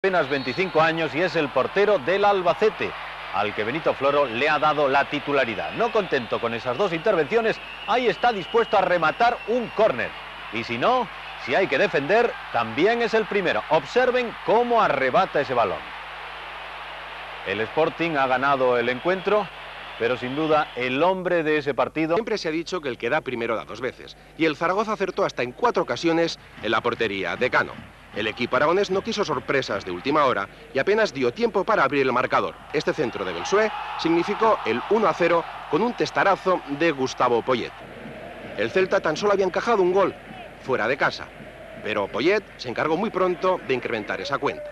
Apenas 25 años y es el portero del Albacete, al que Benito Floro le ha dado la titularidad. No contento con esas dos intervenciones, ahí está dispuesto a rematar un córner. Y si no, si hay que defender, también es el primero. Observen cómo arrebata ese balón. El Sporting ha ganado el encuentro, pero sin duda el hombre de ese partido... Siempre se ha dicho que el que da primero da dos veces, y el Zaragoza acertó hasta en 4 ocasiones en la portería de Cano. El equipo aragonés no quiso sorpresas de última hora y apenas dio tiempo para abrir el marcador. Este centro de Belsué significó el 1-0 con un testarazo de Gustavo Poyet. El Celta tan solo había encajado un gol fuera de casa, pero Poyet se encargó muy pronto de incrementar esa cuenta.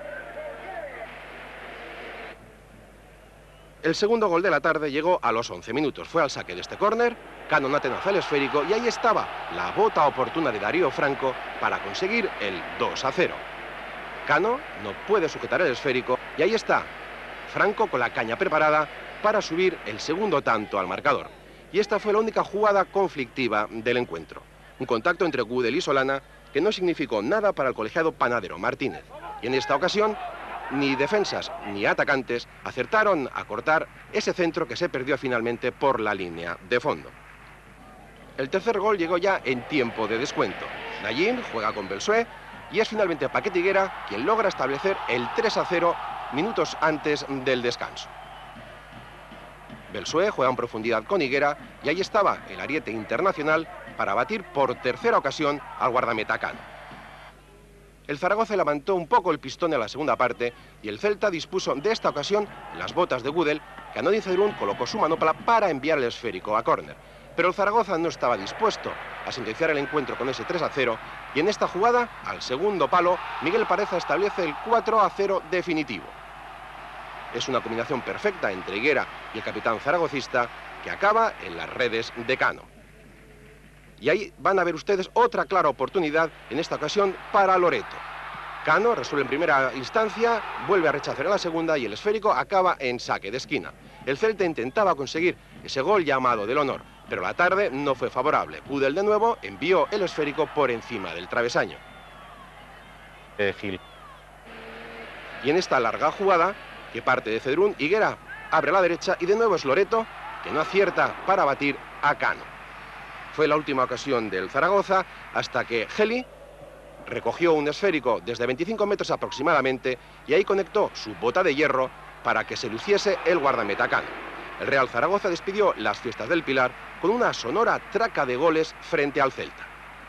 El segundo gol de la tarde llegó a los 11 minutos. Fue al saque de este córner, Cano no atenaza el esférico y ahí estaba la bota oportuna de Darío Franco para conseguir el 2-0. Cano no puede sujetar el esférico y ahí está Franco con la caña preparada para subir el segundo tanto al marcador. Y esta fue la única jugada conflictiva del encuentro. Un contacto entre Gudel y Solana que no significó nada para el colegiado panadero Martínez. Y en esta ocasión ni defensas ni atacantes acertaron a cortar ese centro que se perdió finalmente por la línea de fondo. El tercer gol llegó ya en tiempo de descuento. Nayim juega con Belsué y es finalmente Paquet Higuera quien logra establecer el 3-0 minutos antes del descanso. Belsué juega en profundidad con Higuera y ahí estaba el ariete internacional para batir por tercera ocasión al guardameta Cano. El Zaragoza levantó un poco el pistón en la segunda parte y el Celta dispuso de esta ocasión las botas de Gudel, que Anodi Cedrún colocó su manopla para enviar el esférico a córner. Pero el Zaragoza no estaba dispuesto a sentenciar el encuentro con ese 3-0 y en esta jugada, al segundo palo, Miguel Pareza establece el 4-0 definitivo. Es una combinación perfecta entre Higuera y el capitán zaragocista que acaba en las redes de Cano. Y ahí van a ver ustedes otra clara oportunidad, en esta ocasión para Loreto. Cano resuelve en primera instancia, vuelve a rechazar en la segunda y el esférico acaba en saque de esquina. El Celta intentaba conseguir ese gol llamado del honor, pero la tarde no fue favorable. Gudel de nuevo envió el esférico por encima del travesaño. Gil. Y en esta larga jugada, que parte de Cedrún, Higuera abre a la derecha y de nuevo es Loreto, que no acierta para batir a Cano. Fue la última ocasión del Zaragoza hasta que Geli recogió un esférico desde 25 metros aproximadamente y ahí conectó su bota de hierro para que se luciese el guardameta Cano. El Real Zaragoza despidió las fiestas del Pilar con una sonora traca de goles frente al Celta.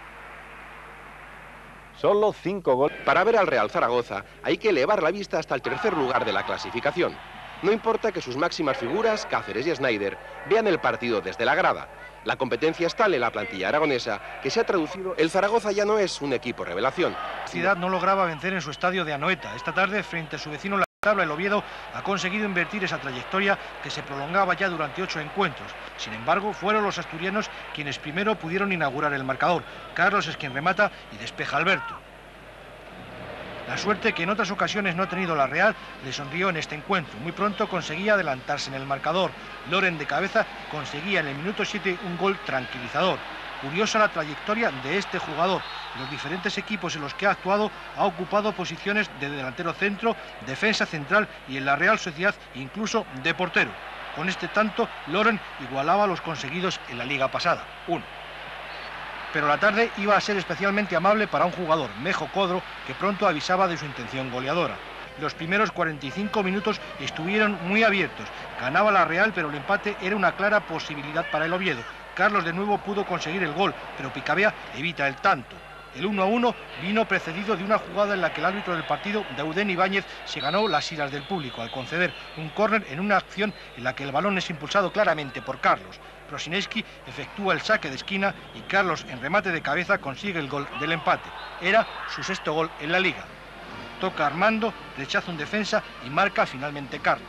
Solo 5 goles. Para ver al Real Zaragoza hay que elevar la vista hasta el tercer lugar de la clasificación. No importa que sus máximas figuras, Cáceres y Snyder, vean el partido desde la grada. La competencia es tal en la plantilla aragonesa que se ha traducido. El Zaragoza ya no es un equipo revelación. La ciudad no lograba vencer en su estadio de Anoeta. Esta tarde, frente a su vecino la tabla, el Oviedo ha conseguido invertir esa trayectoria que se prolongaba ya durante 8 encuentros. Sin embargo, fueron los asturianos quienes primero pudieron inaugurar el marcador. Carlos es quien remata y despeja a Alberto. La suerte que en otras ocasiones no ha tenido la Real le sonrió en este encuentro. Muy pronto conseguía adelantarse en el marcador. Loren de cabeza conseguía en el minuto 7 un gol tranquilizador. Curiosa la trayectoria de este jugador. En los diferentes equipos en los que ha actuado ha ocupado posiciones de delantero centro, defensa central y en la Real Sociedad incluso de portero. Con este tanto, Loren igualaba los conseguidos en la liga pasada. 1. Pero la tarde iba a ser especialmente amable para un jugador, Mejo Codro, que pronto avisaba de su intención goleadora. Los primeros 45 minutos estuvieron muy abiertos. Ganaba la Real, pero el empate era una clara posibilidad para el Oviedo. Carlos de nuevo pudo conseguir el gol, pero Picabea evita el tanto. El 1-1 vino precedido de una jugada en la que el árbitro del partido, Dauden Ibáñez, se ganó las iras del público al conceder un córner en una acción en la que el balón es impulsado claramente por Carlos. Prosineski efectúa el saque de esquina y Carlos, en remate de cabeza, consigue el gol del empate. Era su 6º gol en la liga. Toca Armando, rechaza un defensa y marca finalmente Carlos.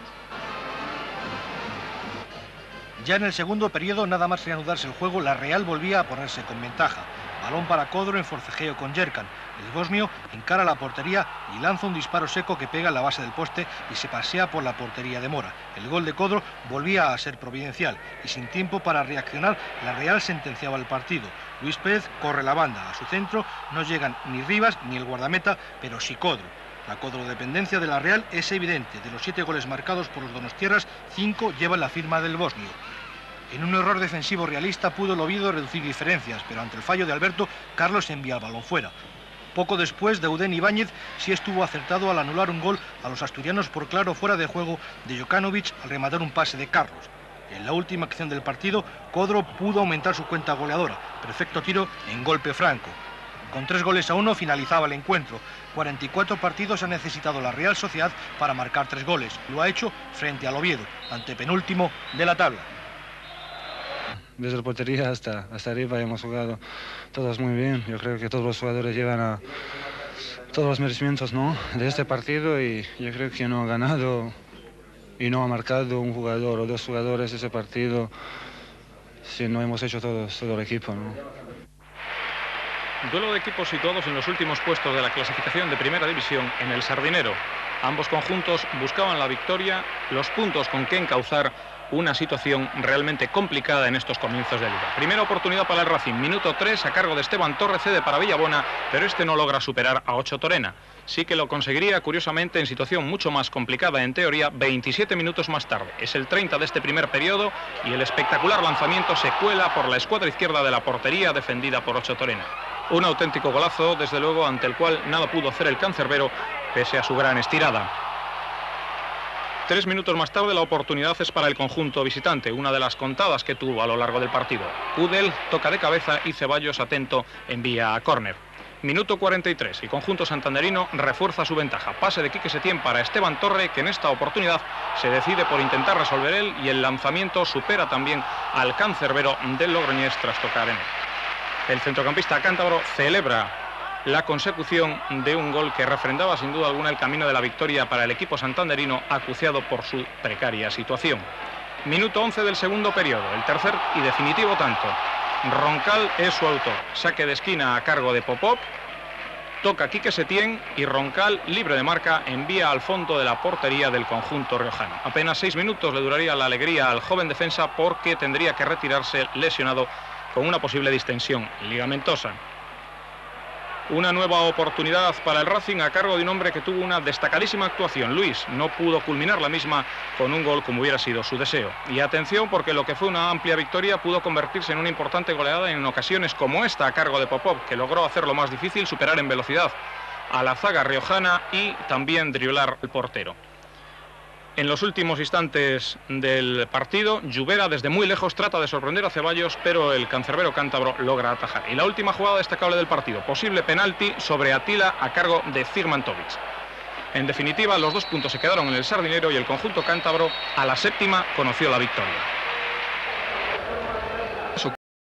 Ya en el segundo periodo, nada más reanudarse el juego, la Real volvía a ponerse con ventaja. Balón para Codro en forcejeo con Yerkan. El bosnio encara la portería y lanza un disparo seco que pega en la base del poste y se pasea por la portería de Mora. El gol de Codro volvía a ser providencial y sin tiempo para reaccionar, la Real sentenciaba el partido. Luis Pérez corre la banda. A su centro no llegan ni Rivas ni el guardameta, pero sí Codro. La codependencia de la Real es evidente. De los 7 goles marcados por los donostiarras, 5 llevan la firma del bosnio. En un error defensivo realista pudo el Oviedo reducir diferencias, pero ante el fallo de Alberto, Carlos envía el balón fuera. Poco después, Deudén Ibáñez sí estuvo acertado al anular un gol a los asturianos por claro fuera de juego de Jokanovic al rematar un pase de Carlos. En la última acción del partido, Codro pudo aumentar su cuenta goleadora. Perfecto tiro en golpe franco. Con 3-1 finalizaba el encuentro. 44 partidos ha necesitado la Real Sociedad para marcar 3 goles. Lo ha hecho frente al Oviedo, antepenúltimo de la tabla. Desde la portería hasta arriba hemos jugado todos muy bien. Yo creo que todos los jugadores llevan todos los merecimientos, ¿no?, de este partido, y yo creo que no ha ganado y no ha marcado un jugador o 2 jugadores ese partido si no hemos hecho todo el equipo, ¿no? Duelo de equipos situados en los últimos puestos de la clasificación de Primera División en el Sardinero. Ambos conjuntos buscaban la victoria, los puntos con que encauzar una situación realmente complicada en estos comienzos de liga. Primera oportunidad para el Racing, minuto 3, a cargo de Esteban Torres, cede para Villabona, pero este no logra superar a Ocho Torena. Sí que lo conseguiría, curiosamente, en situación mucho más complicada en teoría, 27 minutos más tarde. Es el 30 de este primer periodo y el espectacular lanzamiento se cuela por la escuadra izquierda de la portería defendida por Ocho Torena. Un auténtico golazo, desde luego, ante el cual nada pudo hacer el cancerbero pese a su gran estirada. 3 minutos más tarde la oportunidad es para el conjunto visitante, una de las contadas que tuvo a lo largo del partido. Udel toca de cabeza y Ceballos, atento, envía a córner. Minuto 43, el conjunto santanderino refuerza su ventaja. Pase de Quique Setién para Esteban Torre, que en esta oportunidad se decide por intentar resolver él, y el lanzamiento supera también al cancerbero del Logroñés tras tocar en él. El centrocampista cántabro celebra la consecución de un gol que refrendaba sin duda alguna el camino de la victoria para el equipo santanderino, acuciado por su precaria situación. Minuto 11 del segundo periodo, el tercer y definitivo tanto. Roncal es su autor. Saque de esquina a cargo de Popov. Toca Quique Setién y Roncal, libre de marca, envía al fondo de la portería del conjunto riojano. Apenas 6 minutos le duraría la alegría al joven defensa, porque tendría que retirarse lesionado con una posible distensión ligamentosa. Una nueva oportunidad para el Racing a cargo de un hombre que tuvo una destacadísima actuación. Luis no pudo culminar la misma con un gol como hubiera sido su deseo. Y atención, porque lo que fue una amplia victoria pudo convertirse en una importante goleada en ocasiones como esta a cargo de Popov, que logró hacer lo más difícil, superar en velocidad a la zaga riojana y también driblar el portero. En los últimos instantes del partido, Lluvera desde muy lejos trata de sorprender a Ceballos, pero el cancerbero cántabro logra atajar. Y la última jugada destacable del partido, posible penalti sobre Atila a cargo de Zigmantovic. En definitiva, los 2 puntos se quedaron en el Sardinero y el conjunto cántabro a la 7ª conoció la victoria.